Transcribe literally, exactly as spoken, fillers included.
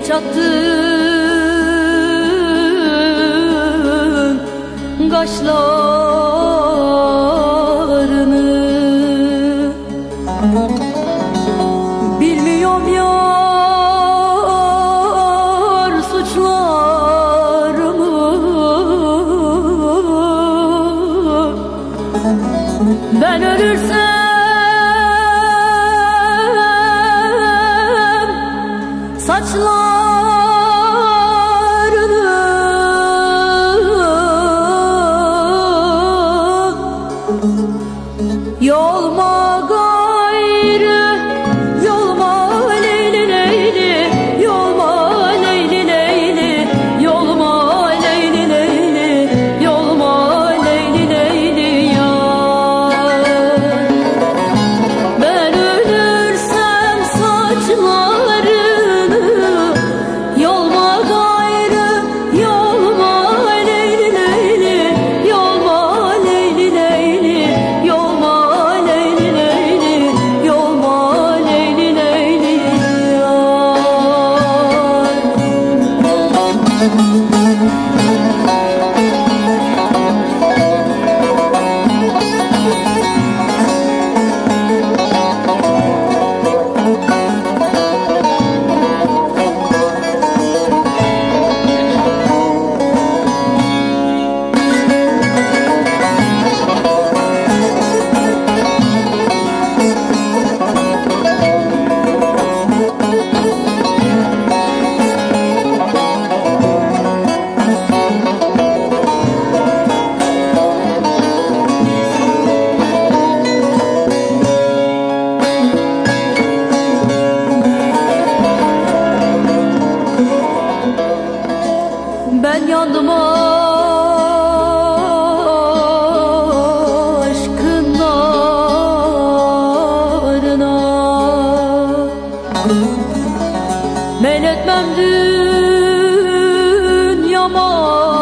geç attın kaşlarını. Bilmiyorum yar suçlarımı, ben ölürsem saçlarını yolma gayrı, yolma leyli leyli, yolma leyli leyli, yolma leyli leyli, yolma leyli leyli yar. Ben ölürsem saçlarını yolma gayrı, yolma leyli leyli, yolma leyli leyli, yolma leyli leyli, yolma leyli leyli yar. Ben yandım aşkın narına, men etmem dünyama